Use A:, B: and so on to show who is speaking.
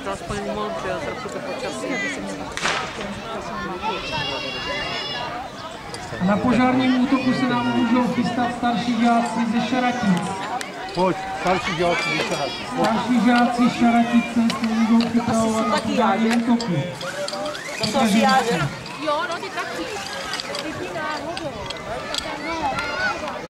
A: to aspoň modře, trochu to počasí.
B: Na požárním útoku se nám můžou chystat starší žáci ze Šaratic.
C: Pojď, starší žáci ze Šaratic.
B: Starší žáci Šaratice se můžou připravovat na požární útoky.
A: To jsou žiáře.
D: Jo, no ty taky. Ty náhodou.